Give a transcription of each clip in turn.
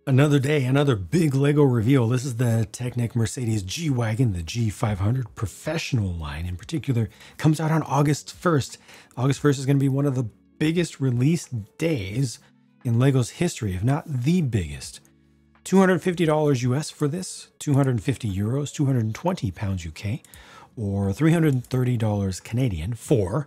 Another day, another big Lego reveal. This is the Technic Mercedes G-Wagon, the G500 Professional line in particular. Comes out on August 1st. August 1st is going to be one of the biggest release days in Lego's history, if not the biggest. $250 US for this, 250 euros, 220 pounds UK, or $330 Canadian for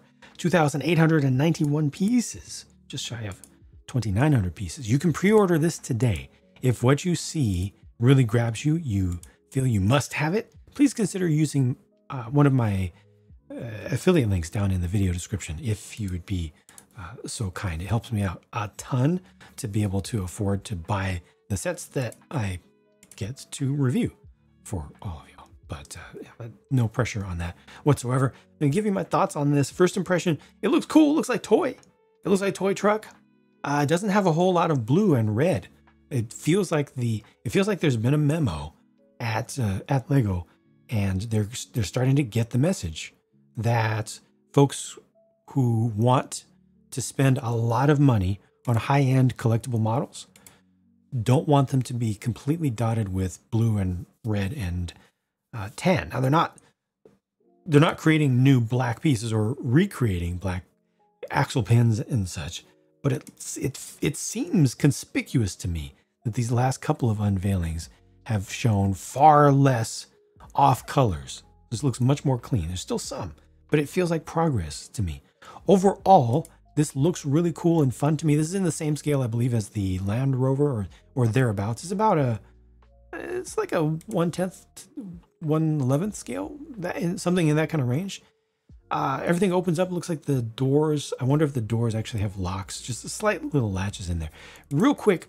2,891 pieces, just shy of 2,900 pieces. You can pre-order this today. If what you see really grabs you, you feel you must have it, please consider using one of my affiliate links down in the video description if you would be so kind. It helps me out a ton to be able to afford to buy the sets that I get to review for all of y'all. But no pressure on that whatsoever. I'm gonna give you my thoughts on this. First impression, it looks cool, it looks like toy. It looks like toy truck. It doesn't have a whole lot of blue and red. It feels like there's been a memo at Lego, and they're starting to get the message that folks who want to spend a lot of money on high-end collectible models don't want them to be completely dotted with blue and red and tan. Now they're not creating new black pieces or recreating black axle pins and such. But it seems conspicuous to me that these last couple of unveilings have shown far less off colors. This looks much more clean. There's still some, but it feels like progress to me. Overall, this looks really cool and fun to me. This is in the same scale, I believe, as the Land Rover or thereabouts. It's like a 1/10, 1/11 scale, something in that kind of range. Everything opens up. It looks like the doors. I wonder if the doors actually have locks, just slight little latches in there. Real quick,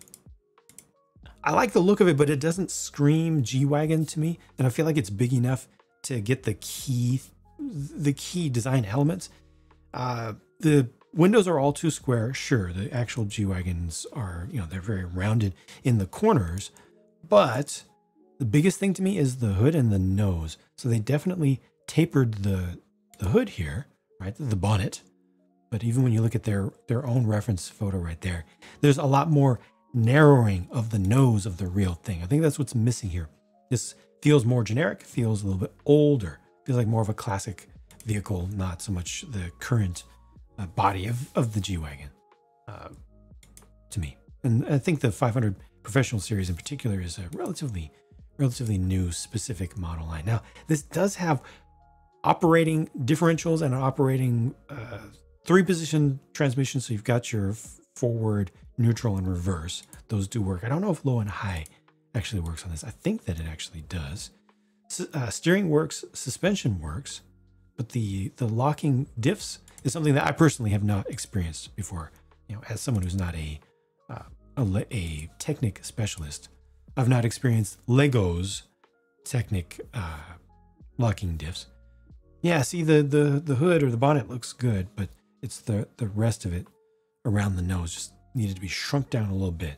I like the look of it, but it doesn't scream G-Wagon to me. And I feel like it's big enough to get the key design elements. The windows are all too square. Sure, the actual G-Wagons are, they're very rounded in the corners. But the biggest thing to me is the hood and the nose. So they definitely tapered the hood here, right? The bonnet. But even when you look at their own reference photo right there, there's a lot more narrowing of the nose of the real thing. I think that's what's missing here. This feels more generic, feels a little bit older, feels like more of a classic vehicle, not so much the current body of the G-Wagon to me. And I think the 500 Professional series in particular is a relatively new specific model line. Now, this does have operating differentials and an operating 3-position transmission. So you've got your forward, neutral, and reverse. Those do work. I don't know if low and high actually works on this. I think that it actually does. Steering works, suspension works, but the locking diffs is something that I personally have not experienced before. As someone who's not a Technic specialist, I've not experienced Lego's Technic locking diffs. Yeah, see the hood or the bonnet looks good, but it's the rest of it around the nose just needed to be shrunk down a little bit.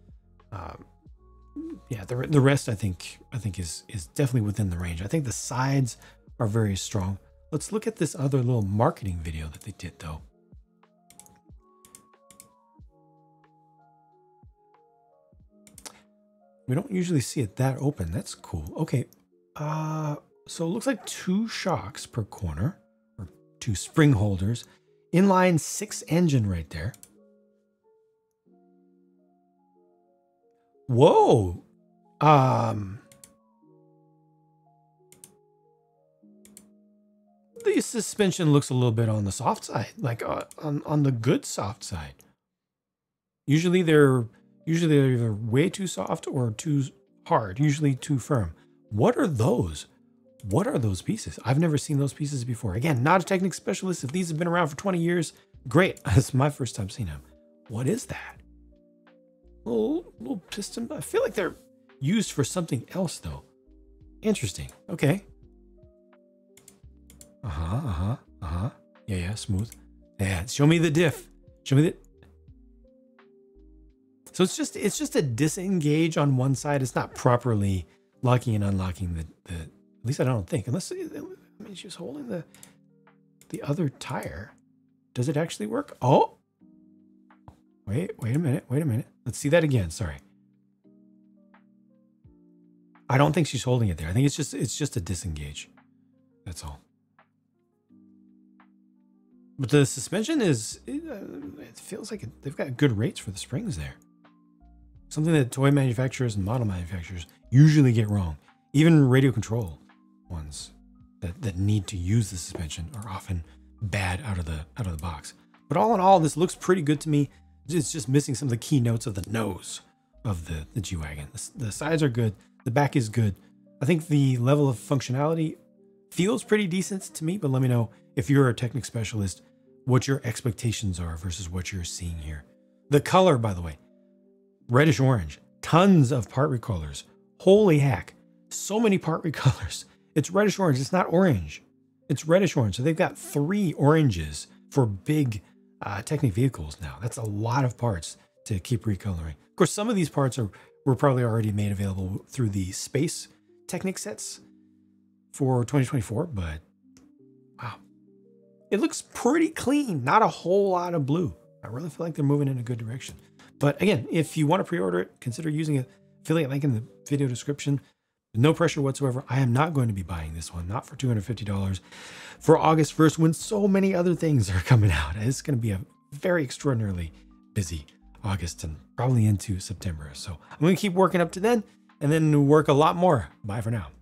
Yeah, the rest I think is definitely within the range. I think the sides are very strong. Let's look at this other little marketing video that they did though. We don't usually see it that open. That's cool. Okay. So it looks like 2 shocks per corner, or 2 spring holders. Inline 6 engine right there. Whoa. The suspension looks a little bit on the soft side, like on the good soft side. Usually they're either way too soft or too hard, usually too firm. What are those? What are those pieces? I've never seen those pieces before. Again, not a Technic specialist. If these have been around for 20 years, great. It's my first time seeing them. What is that? Little piston. I feel like they're used for something else though. Interesting. Okay. Yeah, smooth. Yeah, show me the diff. Show me the... So it's just a disengage on one side. It's not properly locking and unlocking the at least I don't think, unless she's holding the other tire. Does it actually work? Oh, wait a minute. Let's see that again. Sorry. I don't think she's holding it there. I think it's just a disengage. That's all. But the suspension is, it feels like they've got good rates for the springs there. Something that toy manufacturers and model manufacturers usually get wrong. Even radio control ones that need to use the suspension are often bad out of the box. But all in all, this looks pretty good to me. It's just missing some of the key notes of the nose of the G-Wagon. The sides are good. The back is good. I think the level of functionality feels pretty decent to me, but let me know if you're a Technic specialist, what your expectations are versus what you're seeing here. The color, by the way, reddish orange, tons of part recolors. Holy heck, so many part recolors. It's reddish orange, it's not orange. It's reddish orange. So they've got 3 oranges for big Technic vehicles now. That's a lot of parts to keep recoloring. Of course, some of these parts were probably already made available through the Space Technic sets for 2024, but wow. It looks pretty clean, not a whole lot of blue. I really feel like they're moving in a good direction. But again, if you want to pre-order it, consider using an affiliate link in the video description. No pressure whatsoever. I am not going to be buying this one, not for $250 for August 1st when so many other things are coming out. It's going to be a very extraordinarily busy August and probably into September. So I'm going to keep working up to then and then work a lot more. Bye for now.